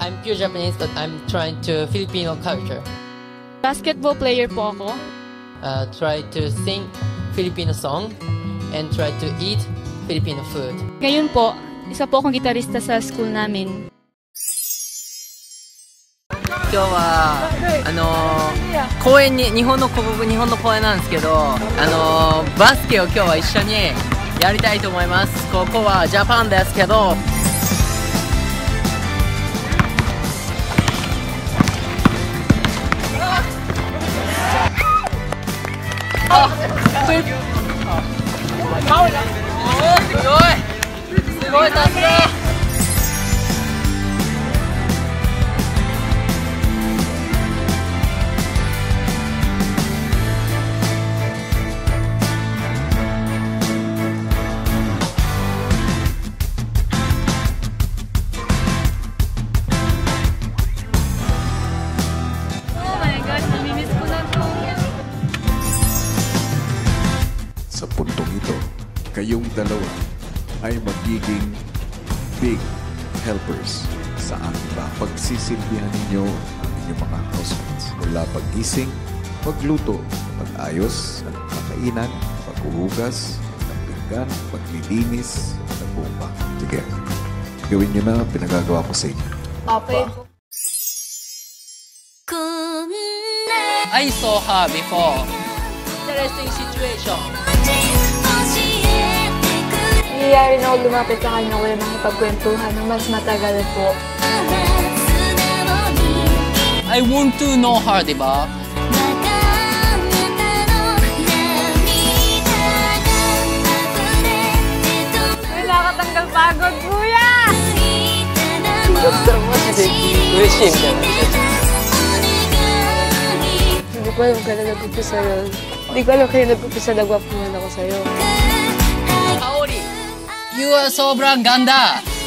I'm pure Japanese, but I'm trying to Filipino culture. Basketball player po ako. Try to sing Filipino song and try to eat Filipino food. Ngayon po, isa po akong gitarista sa school namin. 今日は公園に日本の公園なんですけど、バスケを今日は一緒にやりたいと思います。ここはジャパンですけど。すごいさすが。 Sa puntong ito, kayong dalawa ay magiging big helpers sa aking pagsisilbihan ninyo ang inyong mga housemates. Mula paggising, pagluto, pag-ayos, pagkainan, paghuhugas, pagpinggan, paglilinis, nagbumba. Sige, gawin nyo na pinagagawa ko sa inyo. Okay. I saw her before. Interesting situation. Nangyayari na ako lumapit sa kanya wala nakipagkwentuhan ng mas matagal po. I want to know her, diba? Wala ka tanggal pagod, kuya! Hindi ko alam kaya nag-upisa yun. Hindi ko alam kaya nag-upisa nagwapunan ako sa'yo. Kaori, you are sobrang ganda!